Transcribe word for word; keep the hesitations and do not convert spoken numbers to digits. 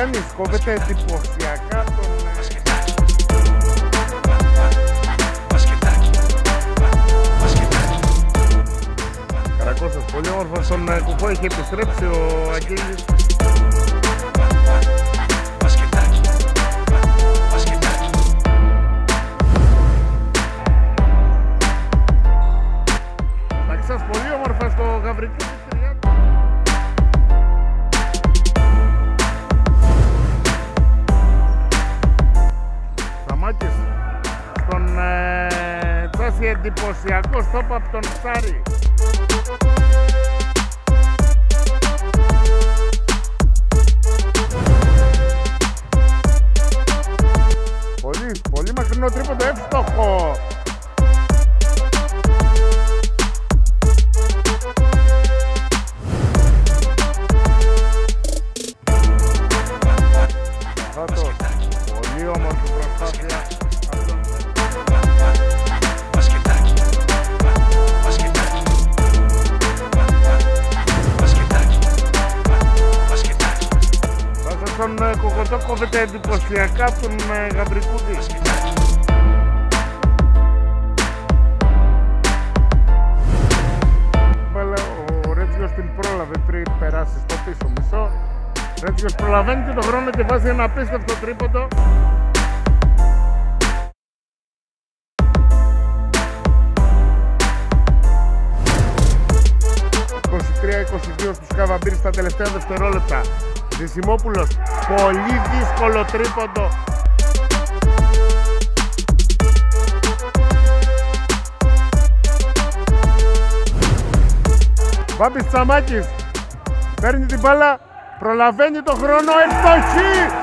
Γιάννης κόβεται εντυπωσιακά τον... Καρακώσας, πολύ όμορφα στον κουφό, έχει επιστρέψει ο Αγγέλης. Ταξάς πολύ όμορφα στο Γαβρική. Σταμάτης στον ε, Τσάση εντυπωσιακό στόπ από τον Ψάρη. Πολύ, πολύ μακρινό τρίποντο, εύστοχο. Φάτος, πολύ όμορφη προσπάθεια. Τον Κοκοτό κόβεται εντυπωσιακά από τον Γαβρικούδη. Ο Ρέτζιος την πρόλαβε πριν περάσει στο πίσω μισό. Ο Ρέτζιος προλαβαίνει και τον χρόνο και βάζει ένα απίστευτο τρίποντο. είκοσι τρία είκοσι δύο στους Καβαμπύρ στα τελευταία δευτερόλεπτα. Ζησιμόπουλος, πολύ δύσκολο τρίποντο. Μπάμπης Τσαμάκης παίρνει την μπάλα, προλαβαίνει το χρόνο, ευστοχή!